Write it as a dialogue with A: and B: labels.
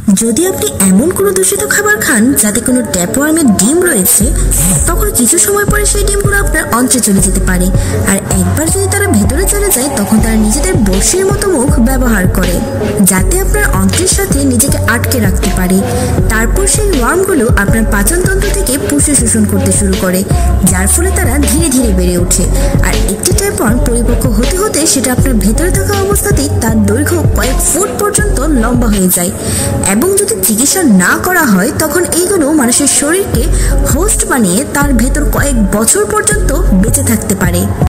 A: যদি আপনি এমন কোনো দূষিত খাবার খান যাতে কোনো ট্যাপওয়ার্মের ডিম রয়েছে, তখন কিছু সময় পরে সেই ডিমগুলো আপনার অন্ত্রে চলে যেতে পারে। আর একবার যদি তারা ভেতরে চলে যায়, তখন তারা নিজেদের বড়শির মতো মুখ ব্যবহার করে, যাতে আপনার অন্ত্রের সাথে নিজেকে আটকে রাখতে পারে। তারপর সেই ওয়ার্মগুলো আপনার পাচনতন্ত্র থেকে পুষ্টি শোষণ করতে শুরু করে, যার ফলে তারা ধীরে ধীরে বেড়ে ওঠে। আর একটি ট্যাপওয়ার্ম পরিপক্ক হতে হতে সেটা আপনার ভেতরে থাকা অবস্থাতেই তার দৈর্ঘ্য কয়েক ফুট পর্যন্ত লম্বা হয়ে যায়। এবং যদি চিকিৎসা না করা হয়, তখন এইগুলো মানুষের শরীরকে হোস্ট বানিয়ে তার ভেতর কয়েক বছর পর্যন্ত বেঁচে থাকতে পারে।